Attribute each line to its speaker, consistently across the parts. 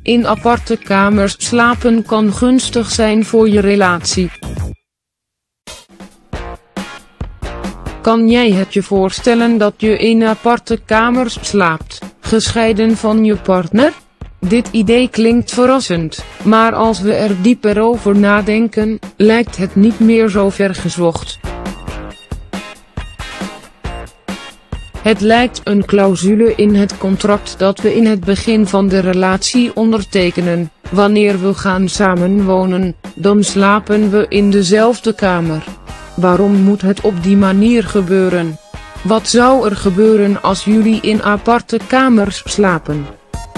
Speaker 1: In aparte kamers slapen kan gunstig zijn voor je relatie. Kan jij het je voorstellen dat je in aparte kamers slaapt, gescheiden van je partner? Dit idee klinkt verrassend, maar als we er dieper over nadenken, lijkt het niet meer zo ver gezocht. Het lijkt een clausule in het contract dat we in het begin van de relatie ondertekenen. Wanneer we gaan samenwonen, dan slapen we in dezelfde kamer. Waarom moet het op die manier gebeuren? Wat zou er gebeuren als jullie in aparte kamers slapen?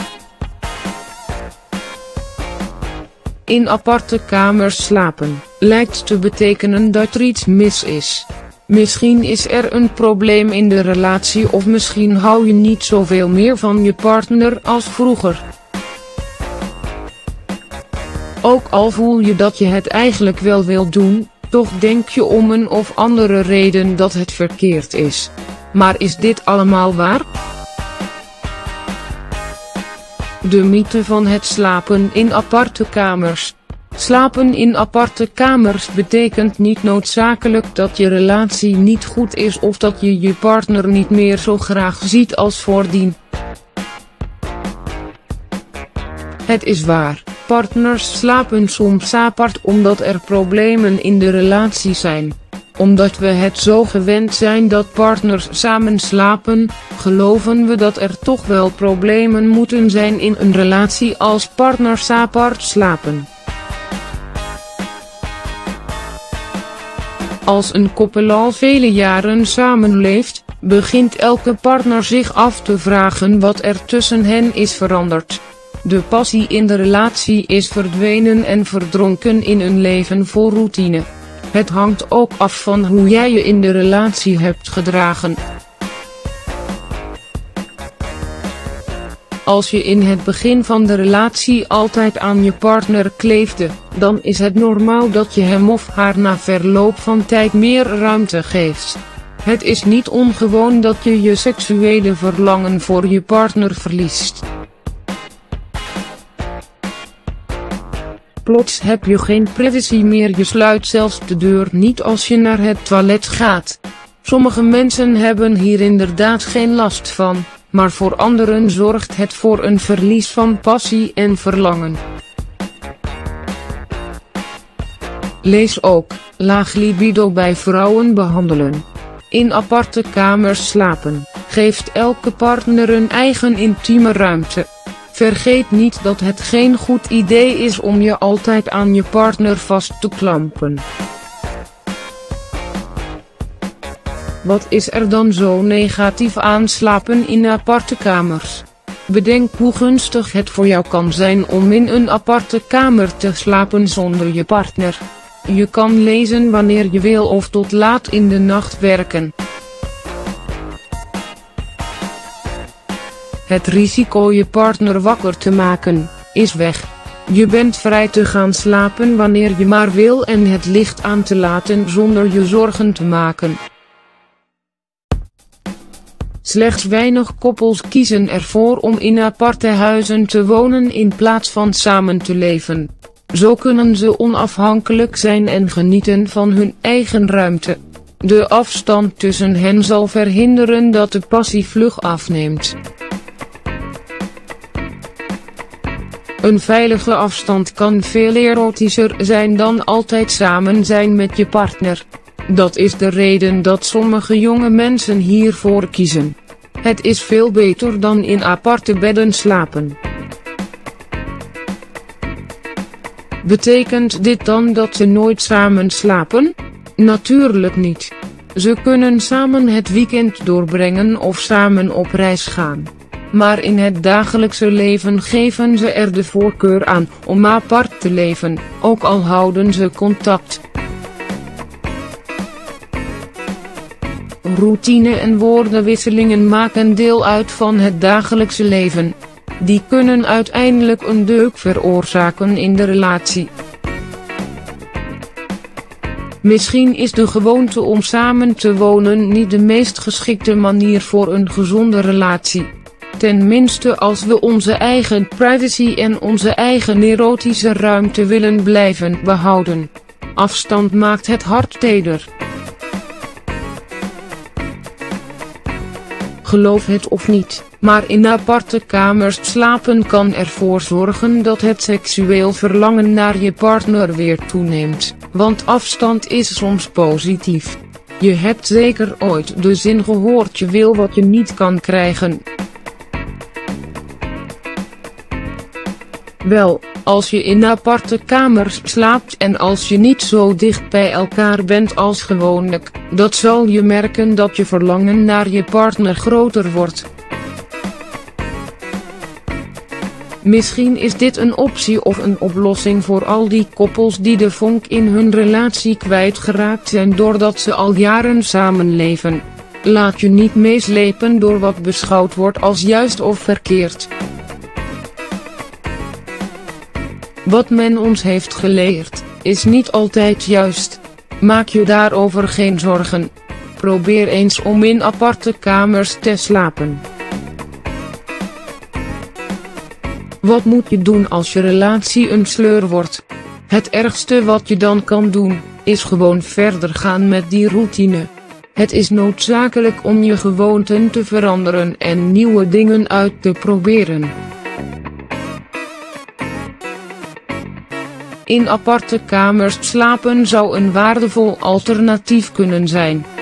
Speaker 1: In aparte kamers slapen, lijkt te betekenen dat er iets mis is. Misschien is er een probleem in de relatie of misschien hou je niet zoveel meer van je partner als vroeger. Ook al voel je dat je het eigenlijk wel wil doen, toch denk je om een of andere reden dat het verkeerd is. Maar is dit allemaal waar? De mythe van het slapen in aparte kamers. Slapen in aparte kamers betekent niet noodzakelijk dat je relatie niet goed is of dat je je partner niet meer zo graag ziet als voordien. Het is waar, partners slapen soms apart omdat er problemen in de relatie zijn. Omdat we het zo gewend zijn dat partners samen slapen, geloven we dat er toch wel problemen moeten zijn in een relatie als partners apart slapen. Als een koppel al vele jaren samenleeft, begint elke partner zich af te vragen wat er tussen hen is veranderd. De passie in de relatie is verdwenen en verdronken in een leven vol routine. Het hangt ook af van hoe jij je in de relatie hebt gedragen. Als je in het begin van de relatie altijd aan je partner kleefde, dan is het normaal dat je hem of haar na verloop van tijd meer ruimte geeft. Het is niet ongewoon dat je je seksuele verlangen voor je partner verliest. Plots heb je geen privacy meer, je sluit zelfs de deur niet als je naar het toilet gaat. Sommige mensen hebben hier inderdaad geen last van, maar voor anderen zorgt het voor een verlies van passie en verlangen. Lees ook, laag libido bij vrouwen behandelen. In aparte kamers slapen, geeft elke partner een eigen intieme ruimte. Vergeet niet dat het geen goed idee is om je altijd aan je partner vast te klampen. Wat is er dan zo negatief aan slapen in aparte kamers? Bedenk hoe gunstig het voor jou kan zijn om in een aparte kamer te slapen zonder je partner. Je kan lezen wanneer je wil of tot laat in de nacht werken. Het risico je partner wakker te maken, is weg. Je bent vrij te gaan slapen wanneer je maar wil en het licht aan te laten zonder je zorgen te maken. Slechts weinig koppels kiezen ervoor om in aparte huizen te wonen in plaats van samen te leven. Zo kunnen ze onafhankelijk zijn en genieten van hun eigen ruimte. De afstand tussen hen zal verhinderen dat de passie vlug afneemt. Een veilige afstand kan veel erotischer zijn dan altijd samen zijn met je partner. Dat is de reden dat sommige jonge mensen hiervoor kiezen. Het is veel beter dan in aparte bedden slapen. Betekent dit dan dat ze nooit samen slapen? Natuurlijk niet. Ze kunnen samen het weekend doorbrengen of samen op reis gaan. Maar in het dagelijkse leven geven ze er de voorkeur aan om apart te leven, ook al houden ze contact. Routine en woordenwisselingen maken deel uit van het dagelijkse leven. Die kunnen uiteindelijk een deuk veroorzaken in de relatie. Misschien is de gewoonte om samen te wonen niet de meest geschikte manier voor een gezonde relatie. tenminste als we onze eigen privacy en onze eigen erotische ruimte willen blijven behouden. Afstand maakt het hart teder. Geloof het of niet, maar in aparte kamers slapen kan ervoor zorgen dat het seksueel verlangen naar je partner weer toeneemt, want afstand is soms positief. Je hebt zeker ooit de zin gehoord: je wil wat je niet kan krijgen. Wel, als je in aparte kamers slaapt en als je niet zo dicht bij elkaar bent als gewoonlijk, dan zal je merken dat je verlangen naar je partner groter wordt. Misschien is dit een optie of een oplossing voor al die koppels die de vonk in hun relatie kwijtgeraakt zijn doordat ze al jaren samenleven. Laat je niet meeslepen door wat beschouwd wordt als juist of verkeerd. Wat men ons heeft geleerd, is niet altijd juist. Maak je daarover geen zorgen. Probeer eens om in aparte kamers te slapen. Wat moet je doen als je relatie een sleur wordt? Het ergste wat je dan kan doen, is gewoon verder gaan met die routine. Het is noodzakelijk om je gewoonten te veranderen en nieuwe dingen uit te proberen. In aparte kamers slapen zou een waardevol alternatief kunnen zijn.